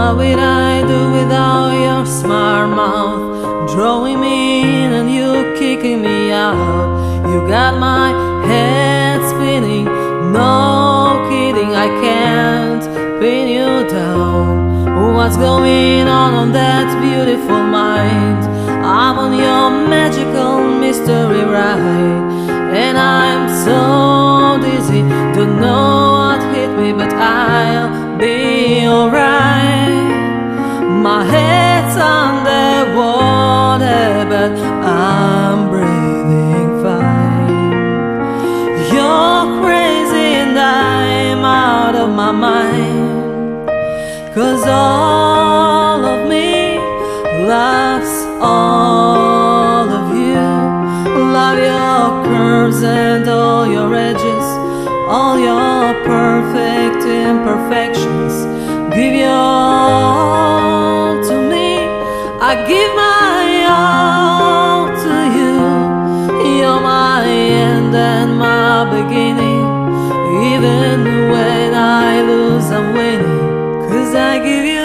What would I do without your smart mouth, drawing me in and you kicking me out? You got my head spinning, no kidding, I can't pin you down. What's going on that beautiful mind? I'm on your magical mystery ride, and I'm so dizzy, don't know what hit me, but I'll be alright. My head's underwater, but I'm breathing fine. You're crazy and I'm out of my mind, 'cause all of me loves all of you. Love your curves and all your edges, all your perfect imperfections. Give your all to me, I give my all to you. You're my end and my beginning. Even when I lose, I'm winning, 'cause I give you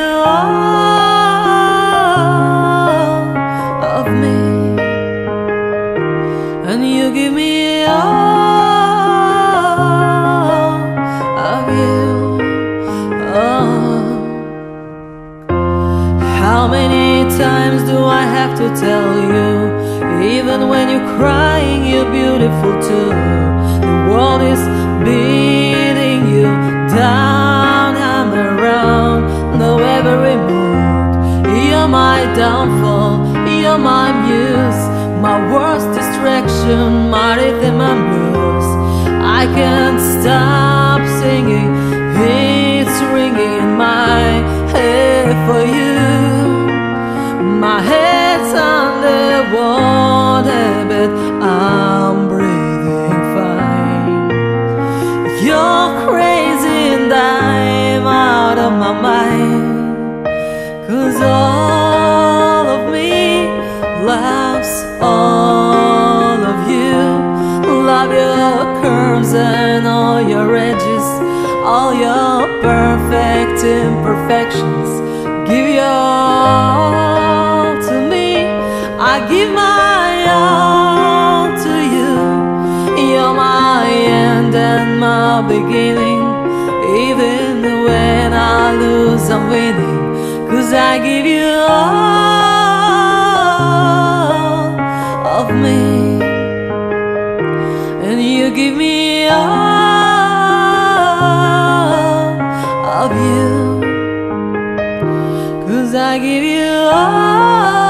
all of me, and you give me all of you. Oh. How many times do I have to tell you? Even when you're crying, you're beautiful too. The world is beating you down and around, though every mood. You're my downfall, you're my muse, my worst distraction, my rhythm and blues. I can't stop singing, it's ringing in my head for you. My head's underwater, but I'm breathing fine. You're crazy and I'm out of my mind, 'cause all of me loves all of you. Love your curves and all your edges, all your perfect imperfections. Give your all to me, I give my all to you. You're my end and my beginning. Even when I lose, I'm winning, 'cause I give you all of me, and you give me all of you, 'cause I give you all